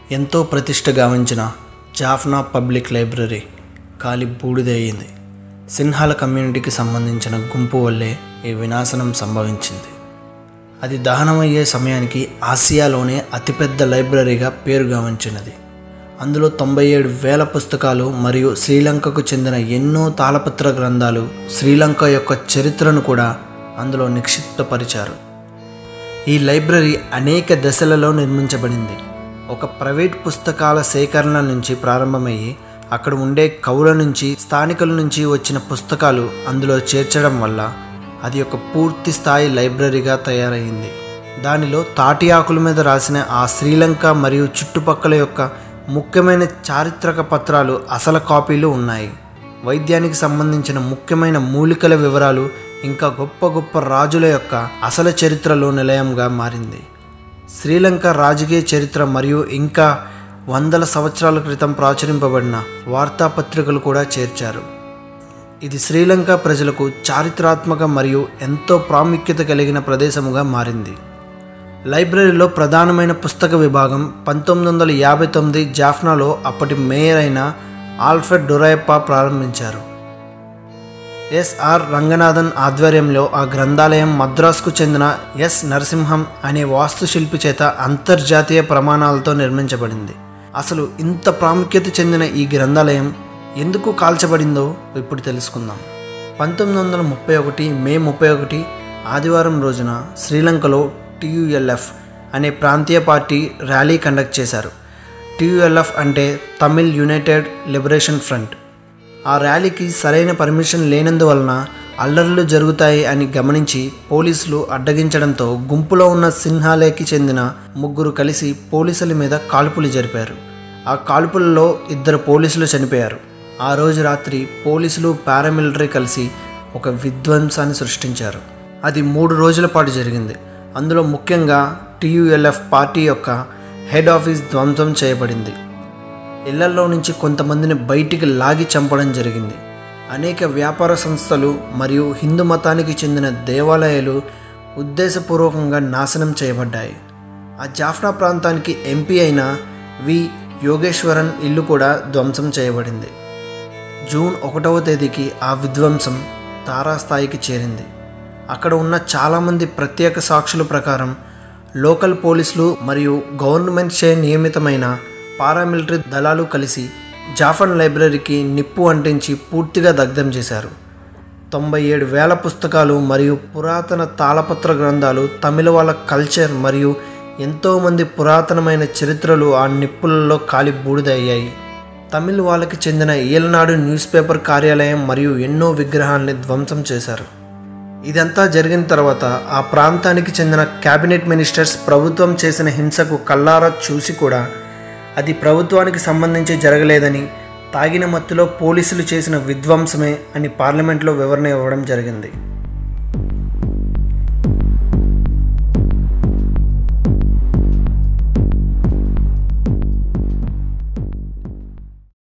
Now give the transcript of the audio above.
ఎంతో ప్రతిష్ట గావించిన జాఫ్నా పబ్లిక్ లైబ్రరీ కాలి బూడిదయ్యింది. సిన్హాల కమ్యూనిటీకి సంబంధించిన గుంపు వల్లే ఈ వినాశనం సంభవించింది. అది దహనమయ్యే సమయానికి ఆసియాలోనే అతిపెద్ద లైబ్రరీగా పేరుగావించినది. అందులో 97,000 పుస్తకాలు మరియు శ్రీలంకకు చెందిన ఎన్నో తాళపత్ర గ్రంథాలు, శ్రీలంక యొక్క చరిత్రను కూడా అందులో నిక్షిప్తపరిచారు. ఈ లైబ్రరీ అనేక దశలలో నిర్మించబడింది. ఒక ప్రైవేట్ పుస్తకాల సేకరణ నుంచి ప్రారంభమయ్యి అక్కడ ఉండే కవుల నుంచి, స్థానికుల నుంచి వచ్చిన పుస్తకాలు అందులో చేర్చడం వల్ల అది ఒక పూర్తి స్థాయి లైబ్రరీగా తయారైంది. దానిలో తాటి ఆకుల మీద రాసిన ఆ శ్రీలంక మరియు చుట్టుపక్కల యొక్క ముఖ్యమైన చారిత్రక పత్రాలు అసలు కాపీలు ఉన్నాయి. వైద్యానికి సంబంధించిన ముఖ్యమైన మూలికల వివరాలు, ఇంకా గొప్ప గొప్ప రాజుల యొక్క అసలు చరిత్రలో నిలయంగా మారింది. శ్రీలంక రాజకీయ చరిత్ర మరియు ఇంకా వందల సంవత్సరాల క్రితం ప్రచురింపబడిన వార్తాపత్రికలు కూడా చేర్చారు. ఇది శ్రీలంక ప్రజలకు చారిత్రాత్మక మరియు ఎంతో ప్రాముఖ్యత కలిగిన ప్రదేశముగా మారింది. లైబ్రరీలో ప్రధానమైన పుస్తక విభాగం 1959 జాఫ్నాలో అప్పటి మేయర్ అయిన ఆల్ఫ్రెడ్ డొరాయప్ప ప్రారంభించారు. ఎస్ఆర్ రంగనాథన్ ఆధ్వర్యంలో ఆ గ్రంథాలయం మద్రాసుకు చెందిన ఎస్ నరసింహం అనే వాస్తుశిల్పి చేత అంతర్జాతీయ ప్రమాణాలతో నిర్మించబడింది. అసలు ఇంత ప్రాముఖ్యత చెందిన ఈ గ్రంథాలయం ఎందుకు కాల్చబడిందో ఇప్పుడు తెలుసుకుందాం. 1931 మే 31 ఆదివారం రోజున శ్రీలంకలో TULF అనే ప్రాంతీయ పార్టీ ర్యాలీ కండక్ట్ చేశారు. TULF అంటే తమిళ్ యునైటెడ్ లిబరేషన్ ఫ్రంట్. ఆ ర్యాలీకి సరైన పర్మిషన్ లేనందువలన అల్లర్లు జరుగుతాయి అని గమనించి పోలీసులు అడ్డగించడంతో గుంపులో ఉన్న సిన్హాలేకి చెందిన 3 కలిసి పోలీసుల మీద కాల్పులు జరిపారు. ఆ కాల్పులలో 2 పోలీసులు చనిపోయారు. ఆ రోజు రాత్రి పోలీసులు, పారామిలిటరీ కలిసి ఒక విధ్వంసాన్ని సృష్టించారు. అది 3 రోజుల పాటు జరిగింది. అందులో ముఖ్యంగా TULF పార్టీ యొక్క హెడ్ ఆఫీస్ ధ్వంసం చేయబడింది. ఇళ్లలో నుంచి కొంతమందిని బయటికి లాగి చంపడం జరిగింది. అనేక వ్యాపార సంస్థలు మరియు హిందూ మతానికి చెందిన దేవాలయాలు ఉద్దేశపూర్వకంగా నాశనం చేయబడ్డాయి. ఆ జాఫ్నా ప్రాంతానికి ఎంపీ అయిన వి యోగేశ్వరన్ ఇల్లు కూడా ధ్వంసం చేయబడింది. జూన్ 1వ తేదీకి ఆ విధ్వంసం తారాస్థాయికి చేరింది. అక్కడ ఉన్న చాలామంది ప్రత్యేక సాక్షుల ప్రకారం లోకల్ పోలీసులు మరియు గవర్నమెంట్ చే నియమితమైన పారామిలిటరీ దళాలు కలిసి జాఫన్ లైబ్రరీకి నిప్పు అంటించి పూర్తిగా దగ్ధం చేశారు. 97,000 పుస్తకాలు మరియు పురాతన తాళపత్ర గ్రంథాలు, తమిళ వాళ్ళ కల్చర్ మరియు ఎంతోమంది పురాతనమైన చరిత్రలు ఆ నిప్పులలో కాలి బూడిదయ్యాయి. తమిళ వాళ్ళకి చెందిన ఈలనాడు న్యూస్ పేపర్ కార్యాలయం మరియు ఎన్నో విగ్రహాల్ని ధ్వంసం చేశారు. ఇదంతా జరిగిన తర్వాత ఆ ప్రాంతానికి చెందిన క్యాబినెట్ మినిస్టర్స్ ప్రభుత్వం చేసిన హింసకు కళ్ళారా చూసి కూడా అది ప్రభుత్వానికి సంబంధించి జరగలేదని, తాగిన మత్తులో పోలీసులు చేసిన విధ్వంసమే అని పార్లమెంట్లో వివరణ ఇవ్వడం జరిగింది.